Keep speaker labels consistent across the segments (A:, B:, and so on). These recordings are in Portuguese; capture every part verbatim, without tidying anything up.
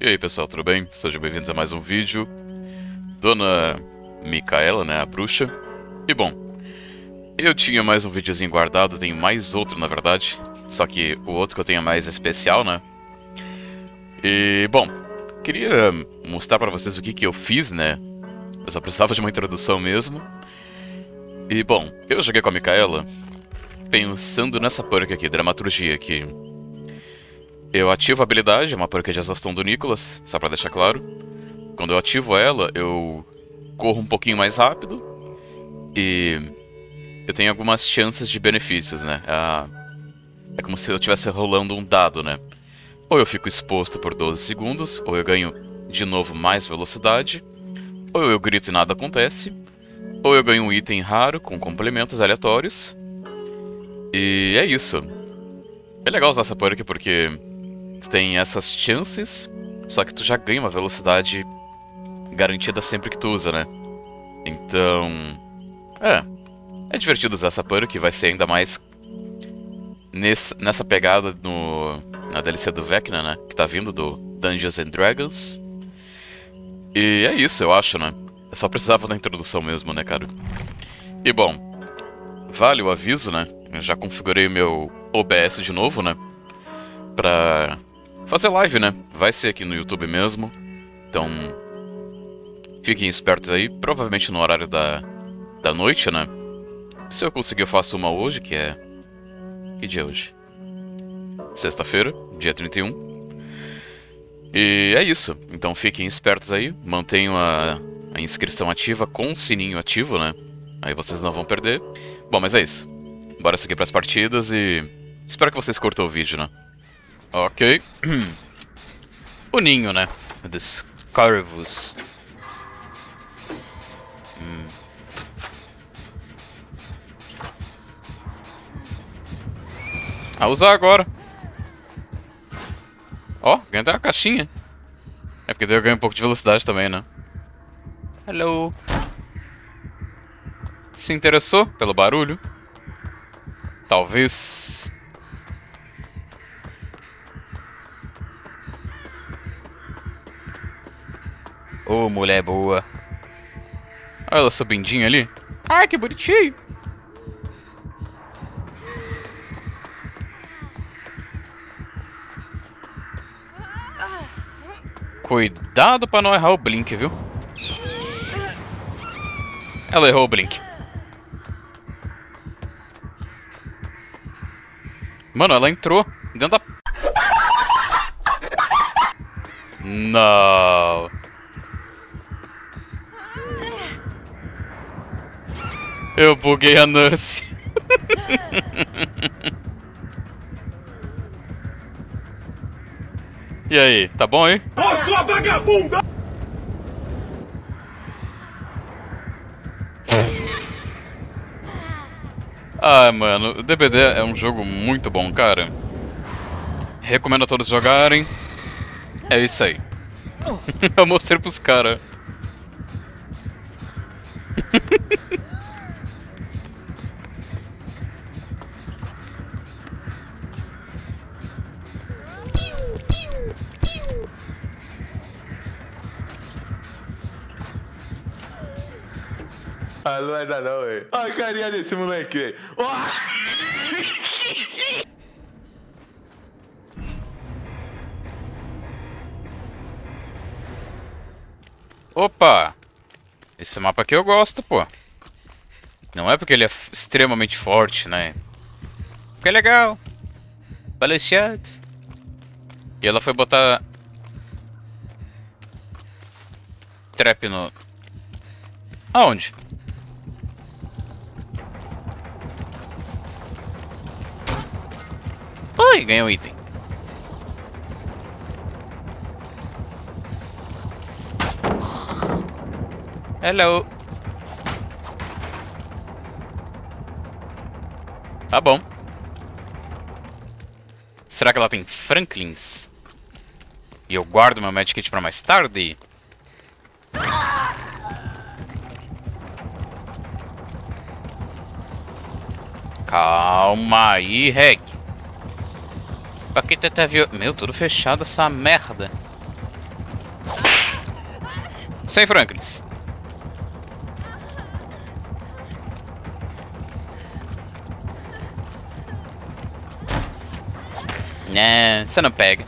A: E aí pessoal, tudo bem? Sejam bem-vindos a mais um vídeo. Dona Micaela, né, a bruxa. E bom, eu tinha mais um videozinho guardado, tenho mais outro na verdade. Só que o outro que eu tenho é mais especial, né? E bom, queria mostrar pra vocês o que que eu fiz, né? Eu só precisava de uma introdução mesmo. E bom, eu joguei com a Micaela pensando nessa perk aqui, dramaturgia aqui. Eu ativo a habilidade, uma perk de exaustão do Nicholas, só pra deixar claro. Quando eu ativo ela, eu corro um pouquinho mais rápido. E eu tenho algumas chances de benefícios, né? É como se eu estivesse rolando um dado, né? Ou eu fico exposto por doze segundos, ou eu ganho de novo mais velocidade, ou eu grito e nada acontece, ou eu ganho um item raro com complementos aleatórios. E é isso. É legal usar essa perk porque tem essas chances, só que tu já ganha uma velocidade garantida sempre que tu usa, né? Então... É, é divertido usar essa perk, vai ser ainda mais nesse, nessa pegada no, na D L C do Vecna, né? Que tá vindo do Dungeons and Dragons. E é isso, eu acho, né? Eu só precisava da introdução mesmo, né, cara? E bom, vale o aviso, né? Eu já configurei o meu O B S de novo, né? Pra fazer live, né? Vai ser aqui no YouTube mesmo. Então, fiquem espertos aí. Provavelmente no horário da, da noite, né? Se eu conseguir, eu faço uma hoje, que é... Que dia é hoje? Sexta-feira, dia trinta e um. E é isso. Então fiquem espertos aí. Mantenham a, a inscrição ativa com o sininho ativo, né? Aí vocês não vão perder. Bom, mas é isso. Bora seguir pras partidas e... Espero que vocês curtam o vídeo, né? Ok. O ninho, né? Dos Corvus. Hum. A usar agora. Ó, ganhei até uma caixinha. É porque daí eu ganho um pouco de velocidade também, né? Hello. Se interessou pelo barulho? Talvez... Ô, oh, mulher boa. Olha ela subindinha ali. Ai, que bonitinho. Cuidado pra não errar o Blink, viu? Ela errou o Blink. Mano, ela entrou dentro da... Não. Eu buguei a Nurse. E aí, tá bom aí? Ô, sua vagabunda! Ah, mano, o D B D é um jogo muito bom, cara. Recomendo a todos jogarem. É isso aí. Eu mostrei pros caras.
B: Ah, não é nada não, velho. Olha a carinha desse moleque, velho.
A: Opa! Esse mapa aqui eu gosto, pô. Não é porque ele é extremamente forte, né? Porque é legal. Balanceado. E ela foi botar... Trap no... Aonde? Oi, ganhei um item. Hello. Tá bom. Será que ela tem Franklins? E eu guardo meu medkit pra mais tarde? Calma aí, Reg. Pra que tá viu? Meu, tudo fechado essa merda. Sem Franklins. Né, você não pega.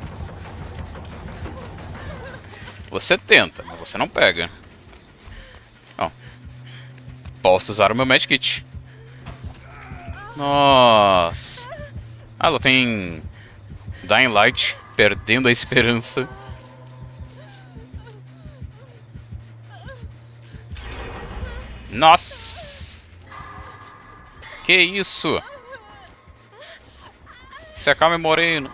A: Você tenta, mas você não pega. Ó. Posso usar o meu medkit. Nossa. Ah, ela tem Dying Light, perdendo a esperança. Nossa. Que isso? Se acalme, moreno.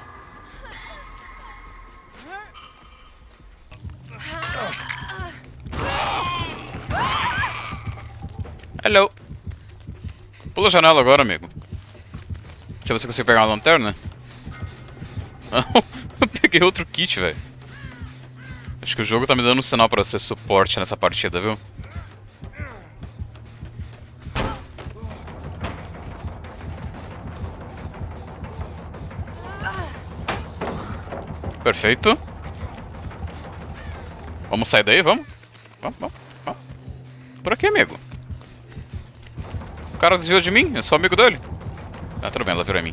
A: Hello. Pula a janela agora, amigo. Deixa eu ver se eu consigo pegar uma lanterna. Eu peguei outro kit, velho. Acho que o jogo tá me dando um sinal pra ser suporte nessa partida, viu? Perfeito. Vamos sair daí, vamos? Vamos, vamos, vamos. Por aqui, amigo. O cara desviou de mim, eu sou amigo dele. Ah, tudo bem, ela virou em mim.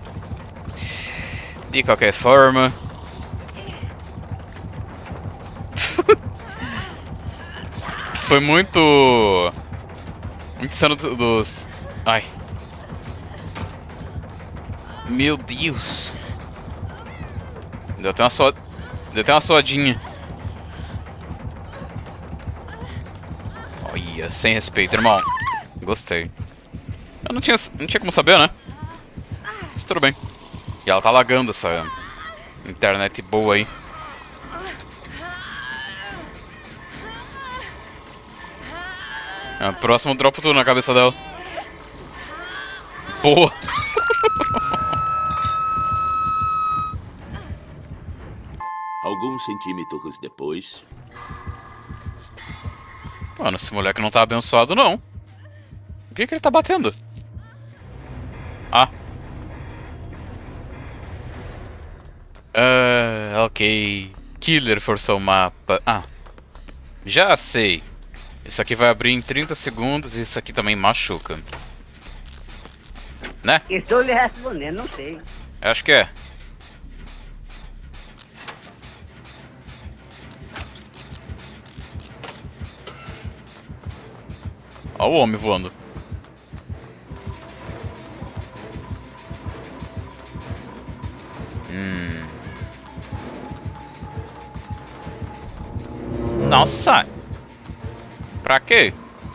A: De qualquer forma... Isso foi muito... Muito cena dos... Ai. Meu Deus. Deu até uma so... Deu até uma soadinha. Olha, sem respeito, irmão. Gostei. Eu não tinha, não tinha como saber, né? Mas tudo bem. E ela tá lagando essa internet boa aí. É, próximo dropo tudo na cabeça dela. Boa!
C: Alguns centímetros depois...
A: Mano, esse moleque não tá abençoado, não. O que que ele tá batendo? Ah. Ah, ok. Killer forçou o mapa. Ah. Já sei. Isso aqui vai abrir em trinta segundos e isso aqui também machuca. Né?
D: Estou lhe respondendo, não sei.
A: Eu acho que é. Olha o homem voando. Hum. Nossa! Pra quê?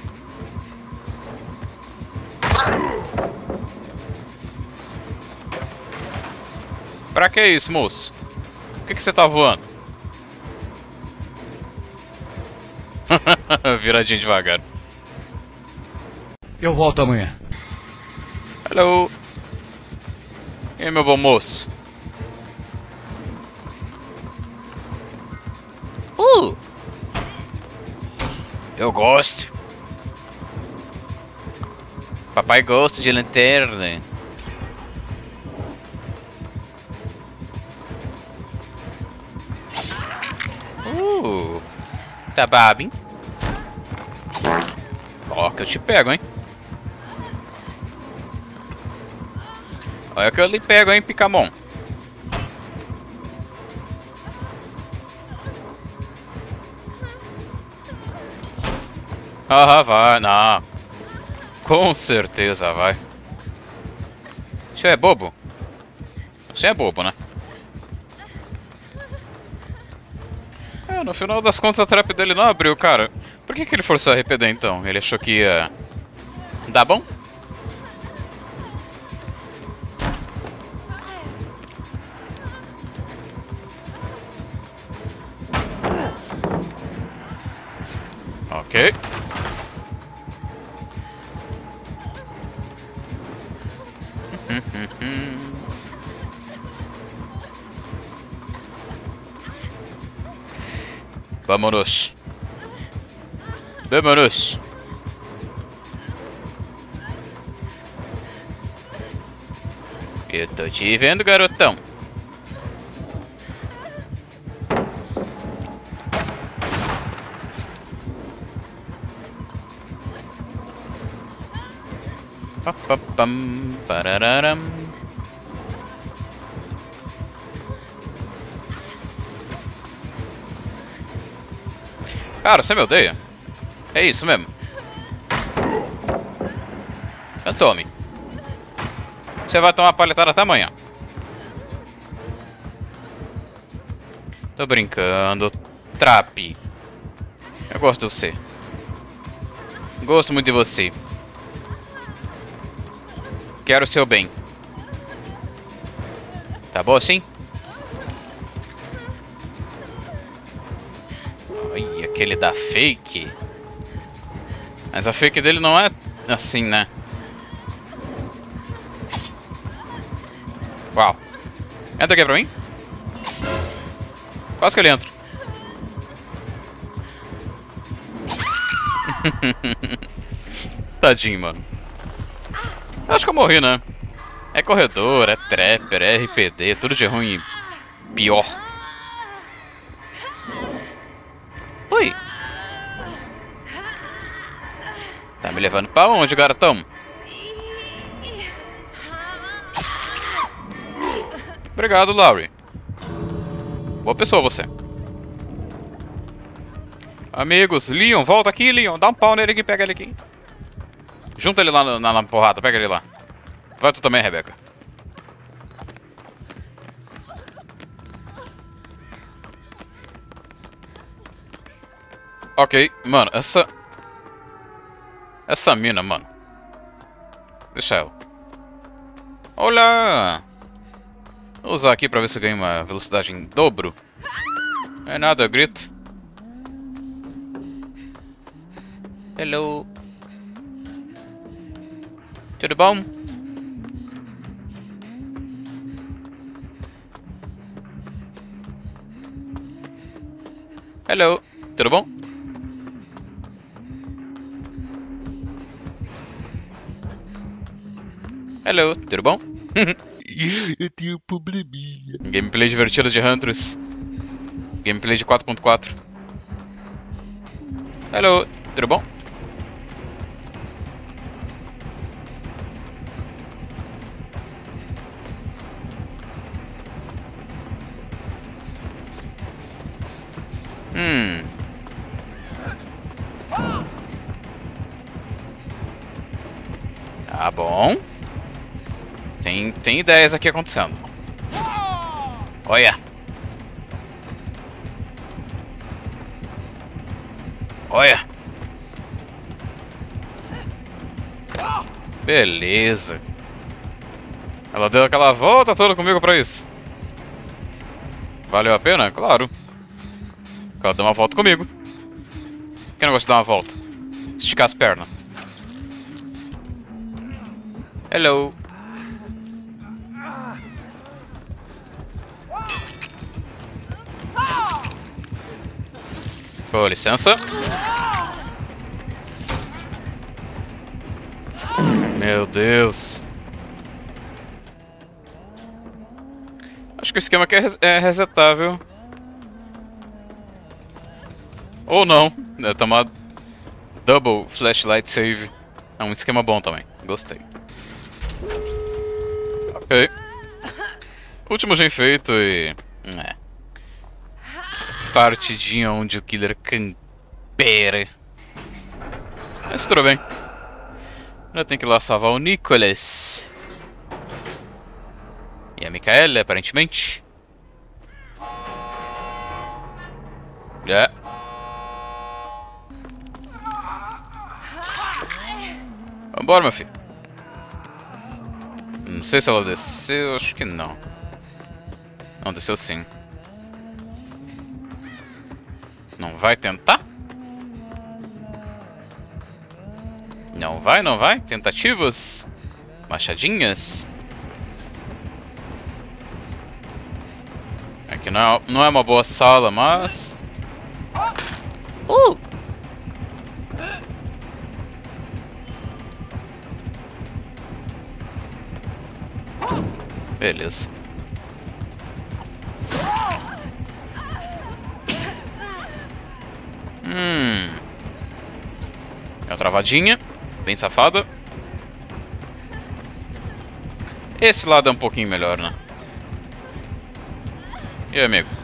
A: Pra que isso, moço? Por que que você tá voando? Viradinha devagar.
E: Eu volto amanhã.
A: Hello. E aí, meu bom moço? Uh! Eu gosto. Papai gosta de lanterna. Uh! Tá babo, hein? Ó, que eu te pego, hein? Olha que eu lhe pego, hein, Picamon. Ah, vai, não. Com certeza vai. Você é bobo? Você é bobo, né? É, no final das contas a trap dele não abriu, cara. Por que que ele forçou a R P D então? Ele achou que ia... Dá bom? Ok. Vámonos. Vámonos. Eu tô te vendo, garotão. Papapam, parararam. Cara, você me odeia? É isso mesmo. Então tome. Você vai tomar palhetada até amanhã. Tô brincando. Trape. Eu gosto de você. Gosto muito de você. Quero o seu bem. Tá bom assim? Olha, aquele da fake. Mas a fake dele não é assim, né? Uau. Entra aqui pra mim. Quase que ele entra. Tadinho, mano. Acho que eu morri, né? É corredor, é trapper, é R P D, tudo de ruim e pior. Oi. Tá me levando pra onde, garotão? Obrigado, Laurie. Boa pessoa você. Amigos, Leon, volta aqui, Leon. Dá um pau nele aqui, pega ele aqui. Junta ele lá na, na, na porrada, pega ele lá. Vai tu também, Rebeca. Ok, mano, essa... Essa mina, mano. Deixa ela. Olá! Vou usar aqui pra ver se ganha uma velocidade em dobro. Não é nada, eu grito. Hello. Tudo bom? Hello. Tudo bom? Hello. Tudo bom?
B: Eu tenho um probleminha.
A: Gameplay divertido de Huntress. Gameplay de quatro ponto quatro. Hello. Tudo bom? Hum. Tá bom. Tem, tem ideias aqui acontecendo. Olha. Olha. Beleza. Ela deu aquela volta toda comigo pra isso. Valeu a pena? Claro. Ela deu uma volta comigo. Que negócio de dar uma volta? Esticar as pernas. Hello. Com licença. Meu Deus. Acho que o esquema aqui é, res é resetável. Ou não. É tomar double flashlight save. É um esquema bom também. Gostei. Ok. Último gen feito e... É. Partidinha onde o killer campera. Mas tudo bem. Eu tenho que ir lá salvar o Nicholas. E a Micaela, aparentemente. É. Vambora, meu filho. Não sei se ela desceu, acho que não. Não, desceu sim. Não vai tentar? Não vai, não vai? Tentativas? Machadinhas? Aqui não é, não é uma boa sala, mas... Uh! Beleza. Hum. É uma travadinha. Bem safada. Esse lado é um pouquinho melhor, né? E aí, amigo?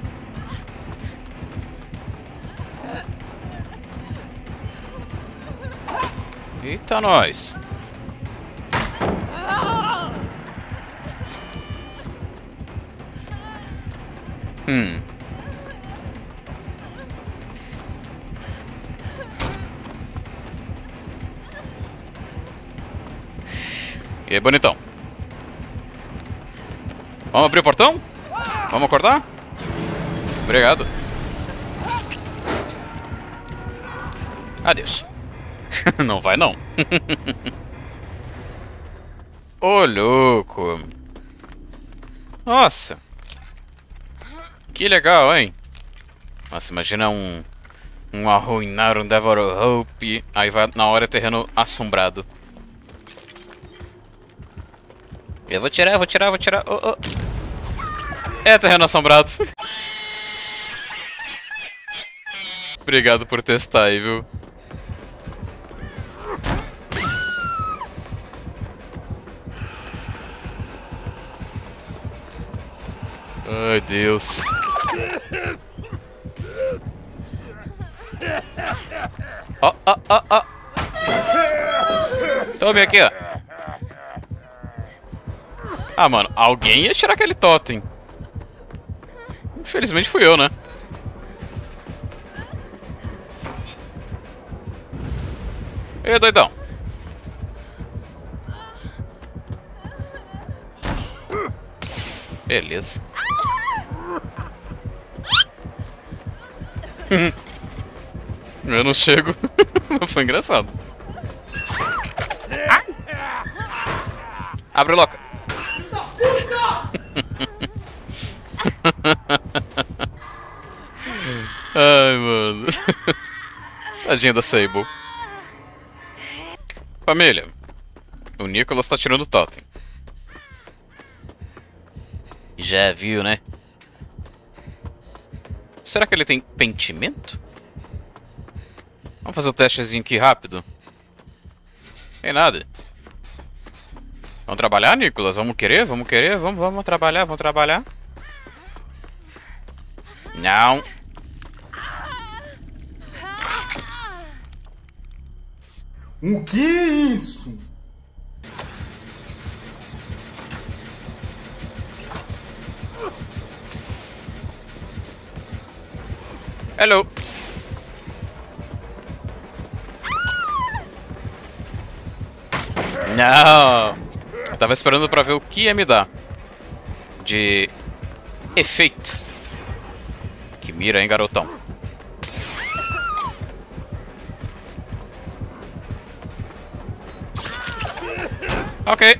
A: Eita, nós! Hum. E aí, bonitão? Vamos abrir o portão? Vamos acordar? Obrigado. Adeus. Não vai, não. Ô, louco. Nossa. Que legal, hein? Nossa, imagina um... Um arruinar, um Devil Hope. Aí vai na hora terreno assombrado. Eu vou tirar, vou tirar, vou tirar. Oh, oh. É terreno assombrado. Obrigado por testar aí, viu? Ai, Deus. Ó, ó, ó, ó. Tome aqui, ó. Ah, mano, alguém ia tirar aquele totem. Infelizmente fui eu, né? Ei, doidão. Beleza. Eu não chego. Foi engraçado. Abre, louca. Ai, mano. Tadinha da Sable. Família, o Nicholas tá tirando o totem. Já viu, né? Será que ele tem pentimento? Vamos fazer o testezinho aqui rápido. Tem nada. Vamos trabalhar, Nicholas? Vamos querer? Vamos querer? Vamos, vamos trabalhar, vamos trabalhar. Não.
E: O que é isso?
A: Hello. Não. Eu tava esperando pra ver o que ia me dar de efeito. Que mira, hein, garotão. Ok.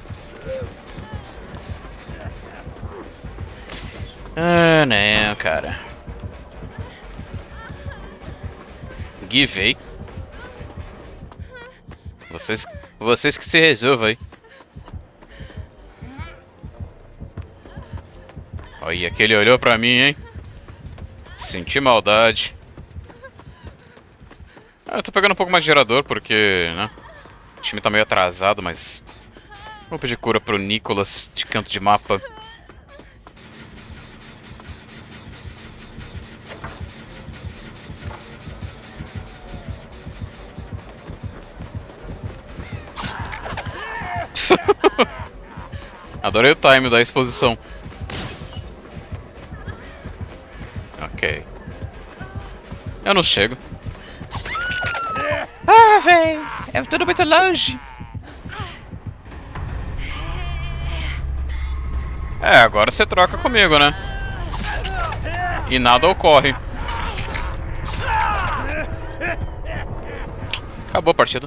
A: Ah, não, cara. Givei. Vocês, vocês que se resolvam aí. Olha, aquele olhou pra mim, hein? Senti maldade. Ah, eu tô pegando um pouco mais de gerador porque, né? O time tá meio atrasado, mas... Vou pedir cura pro Nicholas de canto de mapa. Adorei o time da exposição. Ok. Eu não chego. Ah, véi! É tudo muito longe. É, agora você troca comigo, né? E nada ocorre. Acabou a partida.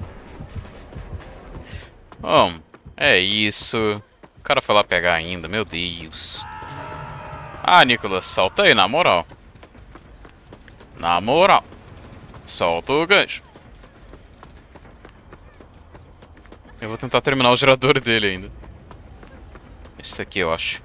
A: Bom, é isso. O cara foi lá pegar ainda, meu Deus. Ah, Nicholas, solta aí, na moral. Na moral. Solta o gancho. Eu vou tentar terminar o gerador dele ainda. Esse aqui, eu acho.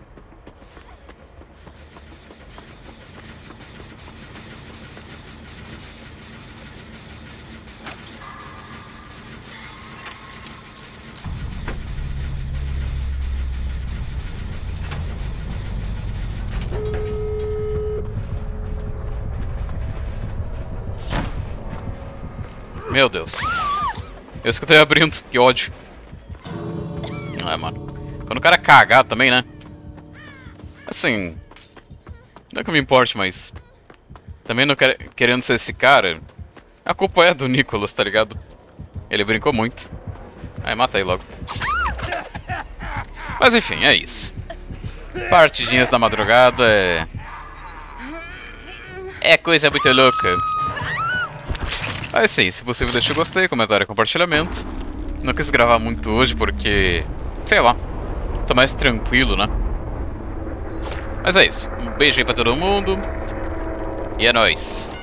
A: Meu Deus. Eu escutei abrindo, que ódio. Ah, mano. Quando o cara cagar também, né? Assim... Não é que eu me importe, mas... Também não quer... querendo ser esse cara... A culpa é do Nicholas, tá ligado? Ele brincou muito. Aí, mata aí logo. Mas enfim, é isso. Partidinhas da madrugada é... É coisa muito louca. Mas sim, se possível deixa o gostei, comentário e compartilhamento. Não quis gravar muito hoje porque... Sei lá. Tô mais tranquilo, né? Mas é isso. Um beijo aí pra todo mundo. E é nóis.